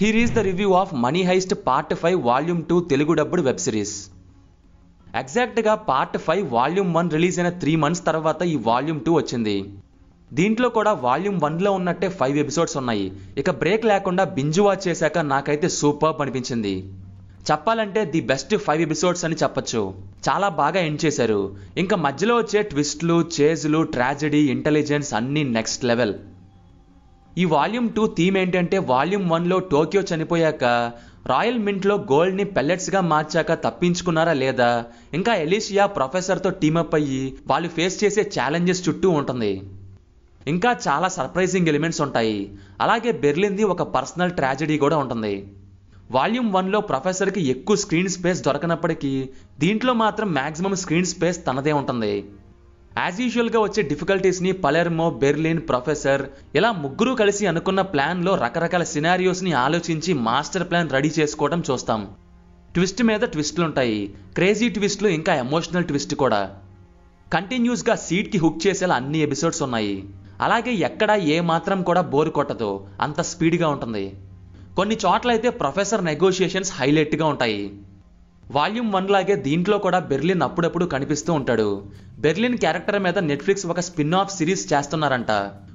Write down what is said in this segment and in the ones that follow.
Here is the review of Money Heist Part 5 Volume 2 Telugu dubbed web series. ఎగ్జాక్ట్గా part 5 volume 1 release అయిన 3 months తర్వాత ఈ volume 2 వచ్చింది. దీంట్లో కూడా వాల్యూమ్ 1లో ఉన్నట్టే 5 ఎపిసోడ్స్ ఉన్నాయి. ఇక బ్రేక్ లేకుండా బింజ్ వాచ్ చేశాక నాకైతే సూపర్బ్ అనిపించింది. చెప్పాలంటే ది బెస్ట్ 5 ఎపిసోడ్స్ అని చెప్పొచ్చు. చాలా బాగా ఎండ్ చేశారు. ఇంకా మధ్యలో వచ్చే ట్విస్ట్లు, చేజ్లు, ట్రాజెడీ, ఇంటెలిజెన్స్ అన్నీ నెక్స్ట్ లెవెల్. ఈ వాల్యూమ్ 2 థీమ్ ఏంటంటే వాల్యూమ్ 1లో టోక్యో చనిపోయాక రాయల్ మింట్లో గోల్డ్ని పెల్లెట్స్గా మార్చాక తప్పించుకున్నారా లేదా, ఇంకా ఎలీషియా ప్రొఫెసర్తో టీమప్ అయ్యి వాళ్ళు ఫేస్ చేసే ఛాలెంజెస్ చుట్టూ ఉంటుంది. ఇంకా చాలా సర్ప్రైజింగ్ ఎలిమెంట్స్ ఉంటాయి. అలాగే బెర్లిన్ది ఒక పర్సనల్ ట్రాజెడీ కూడా ఉంటుంది. వాల్యూమ్ 1లో ప్రొఫెసర్కి ఎక్కువ స్క్రీన్ స్పేస్ దొరకనప్పటికీ దీంట్లో మాత్రం మ్యాక్సిమం స్క్రీన్ స్పేస్ తనదే ఉంటుంది. యాజ్ యూజువల్గా వచ్చే డిఫికల్టీస్ని పలెర్మో, బెర్లిన్, ప్రొఫెసర్ ఇలా ముగ్గురు కలిసి అనుకున్న ప్లాన్లో రకరకాల సినారియోస్ని ఆలోచించి మాస్టర్ ప్లాన్ రెడీ చేసుకోవడం చూస్తాం. ట్విస్ట్ మీద ట్విస్ట్లు ఉంటాయి, క్రేజీ ట్విస్ట్లు, ఇంకా ఎమోషనల్ ట్విస్ట్ కూడా. కంటిన్యూస్గా సీట్కి హుక్ చేసేలా అన్ని ఎపిసోడ్స్ ఉన్నాయి. అలాగే ఎక్కడా ఏ మాత్రం కూడా బోర్ కొట్టదు, అంత స్పీడ్గా ఉంటుంది. కొన్ని చోట్లయితే ప్రొఫెసర్ నెగోషియేషన్స్ హైలైట్గా ఉంటాయి. వాల్యూమ్ 1 లాగే దీంట్లో కూడా బెర్లిన్ అప్పుడప్పుడు కనిపిస్తూ ఉంటాడు. బెర్లిన్ క్యారెక్టర్ మీద నెట్ఫ్లిక్స్ ఒక స్పిన్ ఆఫ్ సిరీస్ చేస్తున్నారంట.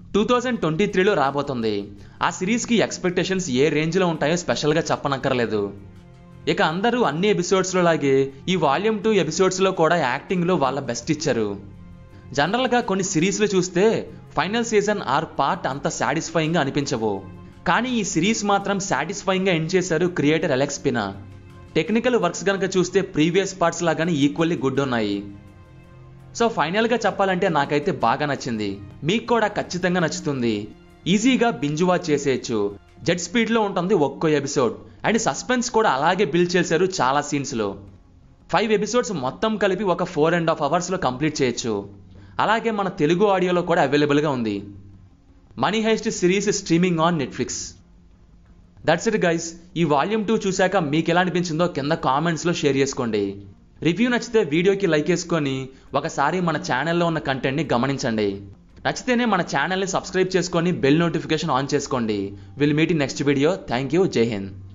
2023లో రాబోతుంది. ఆ సిరీస్కి ఎక్స్పెక్టేషన్స్ ఏ రేంజ్లో ఉంటాయో స్పెషల్గా చెప్పనక్కర్లేదు. ఇక అందరూ అన్ని ఎపిసోడ్స్లో లాగే ఈ వాల్యూమ్ 2 ఎపిసోడ్స్లో కూడా యాక్టింగ్లో వాళ్ళ బెస్ట్ ఇచ్చారు. జనరల్గా కొన్ని సిరీస్లు చూస్తే ఫైనల్ సీజన్ ఆర్ పార్ట్ అంత సాటిస్ఫైయింగ్గా అనిపించవు. కానీ ఈ సిరీస్ మాత్రం సాటిస్ఫైయింగ్గా ఎండ్ చేశారు creator Alex Pina. Technical works కనుక చూస్తే ప్రీవియస్ పార్ట్స్ లాగానే ఈక్వల్లీ గుడ్ ఉన్నాయి. సో ఫైనల్గా చెప్పాలంటే నాకైతే బాగా నచ్చింది. మీకు కూడా ఖచ్చితంగా నచ్చుతుంది. ఈజీగా బింజ్ వాచ్ చేసేయచ్చు. జెట్ స్పీడ్లో ఉంటుంది ఒక్కో ఎపిసోడ్. అండ్ సస్పెన్స్ కూడా అలాగే బిల్డ్ చేశారు చాలా సీన్స్లో. 5 ఎపిసోడ్స్ మొత్తం కలిపి ఒక 4.5 hours కంప్లీట్ చేయొచ్చు. అలాగే మన తెలుగు ఆడియోలో కూడా అవైలబుల్గా ఉంది. Money heist series streaming on Netflix. That's it guys. ఈ వాల్యూమ్ 2 చూశాక మీకు ఎలా అనిపించిందో కింద కామెంట్స్లో షేర్ చేసుకోండి. రివ్యూ నచ్చితే వీడియోకి లైక్ వేసుకొని ఒకసారి మన ఛానల్లో ఉన్న కంటెంట్ని గమనించండి. నచ్చితేనే మన ఛానల్ని సబ్స్క్రైబ్ చేసుకొని బెల్ నోటిఫికేషన్ ఆన్ చేసుకోండి. Will meet in next video. Thank you. Jai Hind.